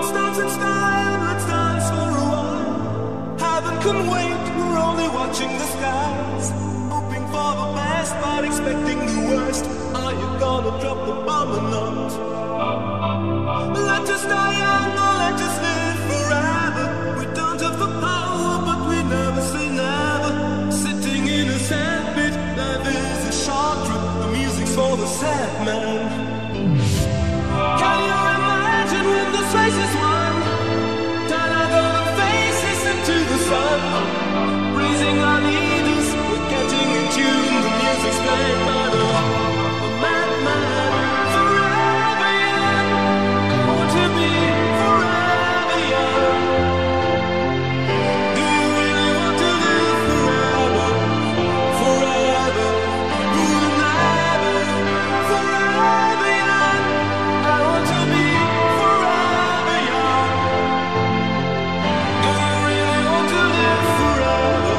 Let's dance in style, let's dance for a while. Heaven can wait, we're only watching the skies. Hoping for the best, but expecting the worst. Are you gonna drop the bomb or not? Let us die young or let us live forever. We don't have the power, but we never say never. Sitting in a sandpit, life is a short trip. The music's for the sad man. Can you imagine when this race is won? Turn our golden faces into the sun. Raising our leaders, we're getting in tune. The music's played by the madman. Forever young, I want to be forever young. Do you really want to live forever? Forever, who'll never, forever young. I want to be forever young. Do you really want to live forever?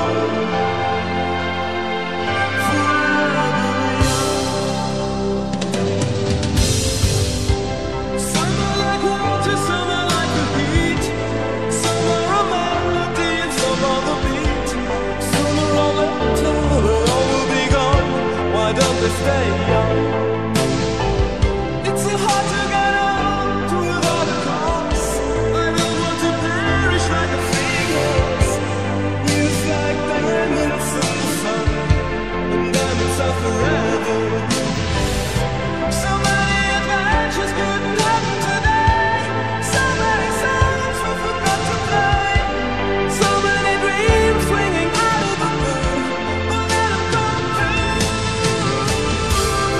Forever young. Some are like water, some are like the heat. Some are a melody and some are the beat. Some are all metal, but all will be gone. Why don't they stay young? It's so hard to get old without a cause. I don't want to perish like a fleeing horse. Used like diamonds in the sun, and diamonds are forever. So many adventures couldn't happen today. So many songs we forgot to play. So many dreams swinging out of the blue will never come true.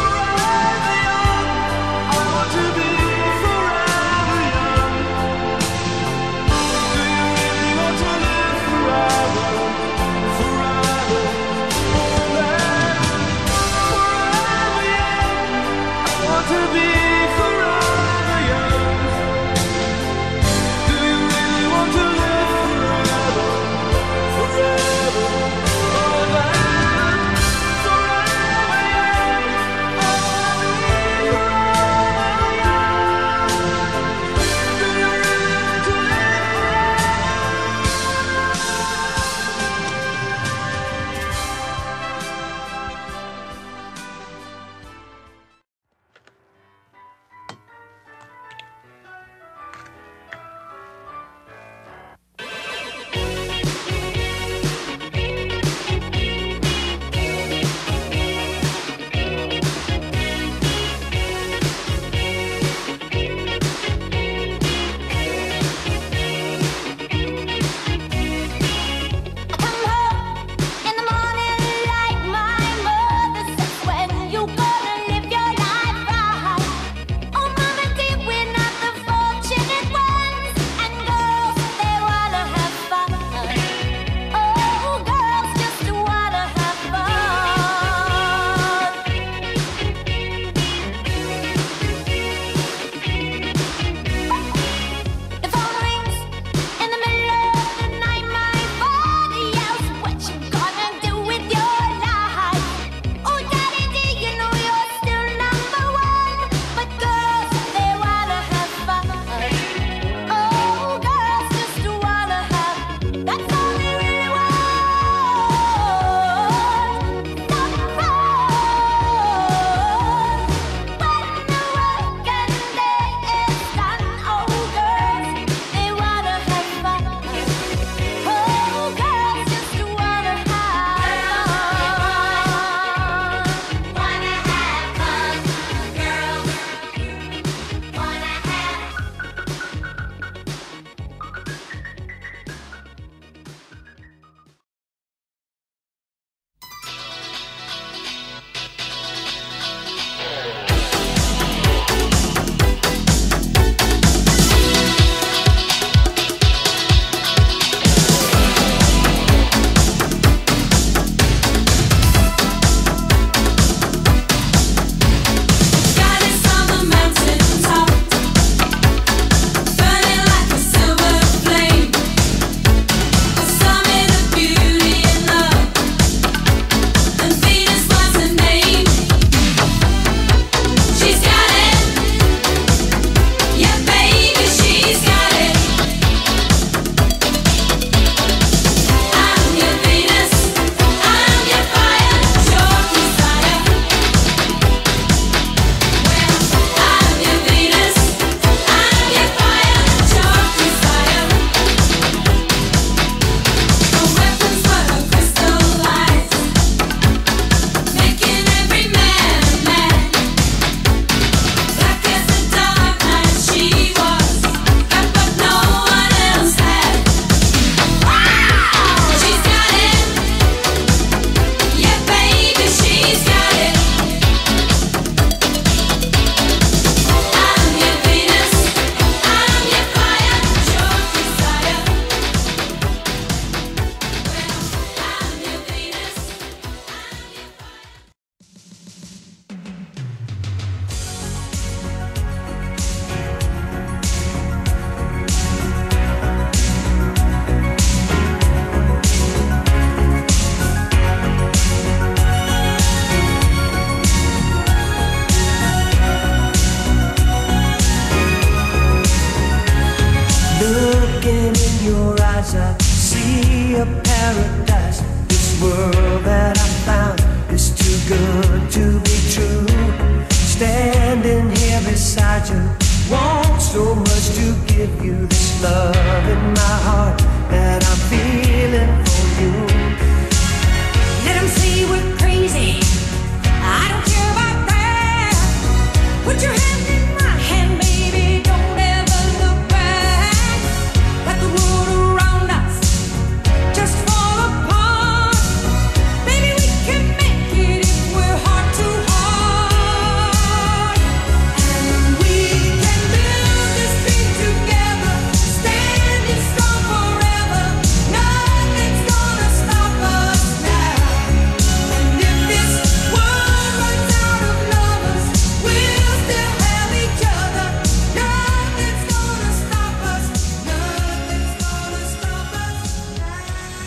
eyes I see a paradise. This world that I found is too good to be true. Standing here beside you, want so much to give you this love in my heart that I'm feeling for you. Let them say we're crazy, I don't care about that. Put your hand in my hand, baby, don't ever look back. Let the world around us just fall apart. Baby, we can make it if we're heart to heart. And we can build this dream together, standing strong forever. Nothing's gonna stop us now. And if this world runs out of lovers, we'll still have each other. Nothing's gonna stop us. Nothing's gonna stop us now.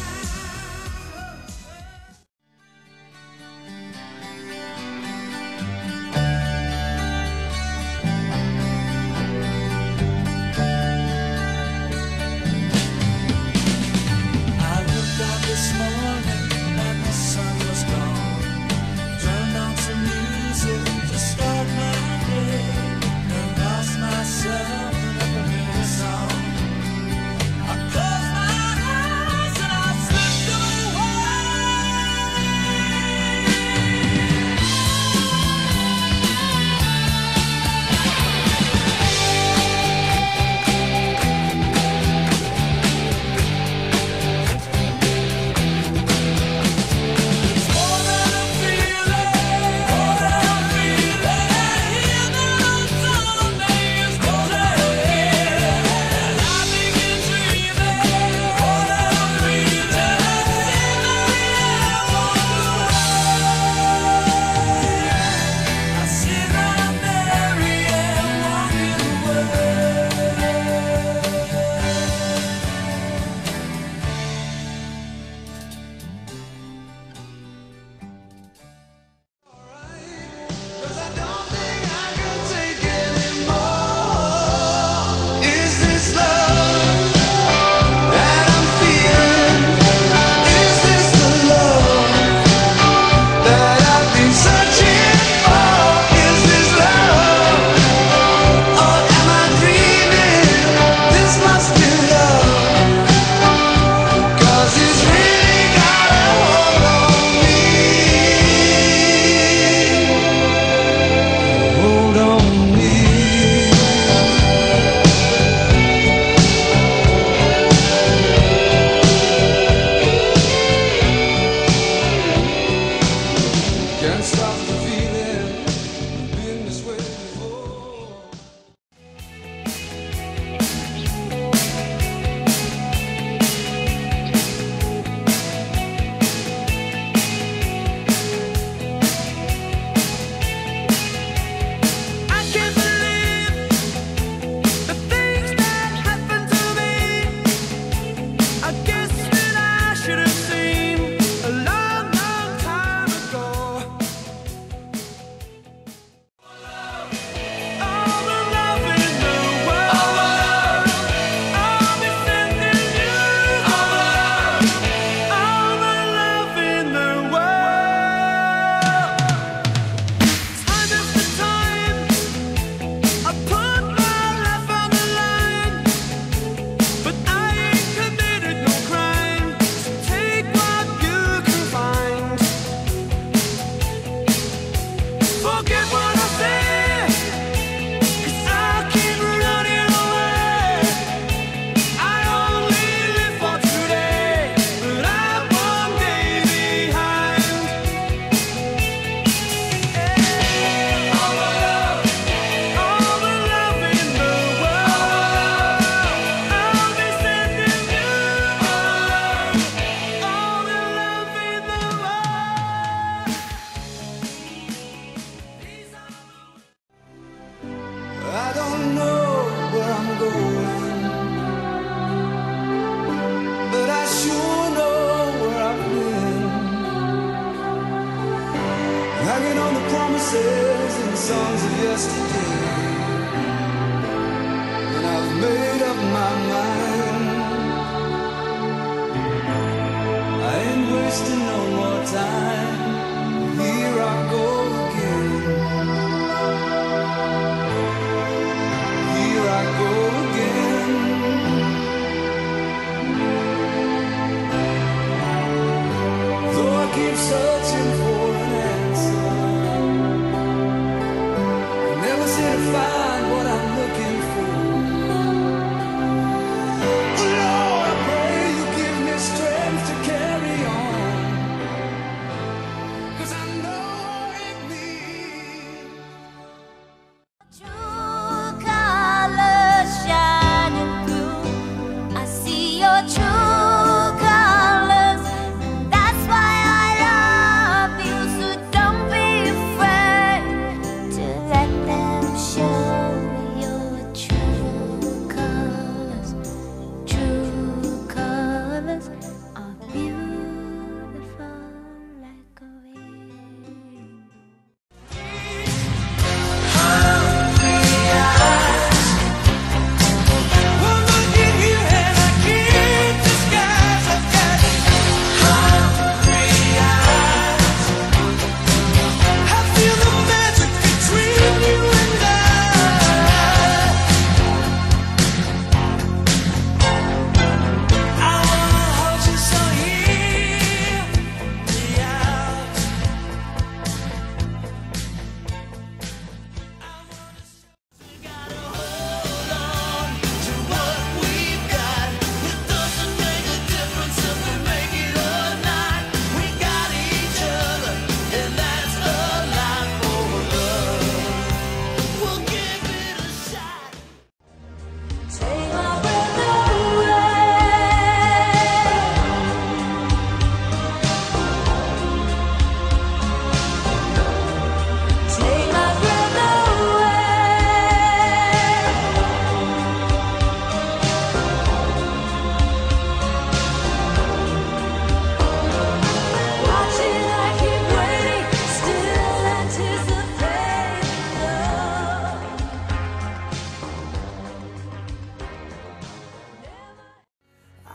I looked out this morning and the sun was gone. Turned on some music to start my day, and lost myself in a familiar song. I closed my eyes and I slipped away. It's more than a feeling, more than a feeling. Even on Sunday is more than a feeling. And I begin dreaming, more than a feeling. I see that Mary Ann walking away. Cause I don't think I can take anymore. Is this love that I'm feeling? Is this the love that I've been searching for? Is this love? Or am I dreaming? This must be love. Cause it's really got a hold on me. Hold on me. Can't stop the feeling. Been this way before. I can't believe the things that happened to me. I guess that I should have seen a long, long time ago. All the love in the world, I'll be sending you. All the love in the world. Time after time, I put my life on the line, but I ain't committed no crime. So take what you can find. Forget what I said, 'cause I keep running away. I only live for today, but I'm one day behind. All the love in the world, I'll be sending you. All the love in the world. I don't know where I'm going, but I sure know where I've been. Hanging on the promises and songs of yesterday, and I've made up my mind.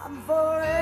I'm forever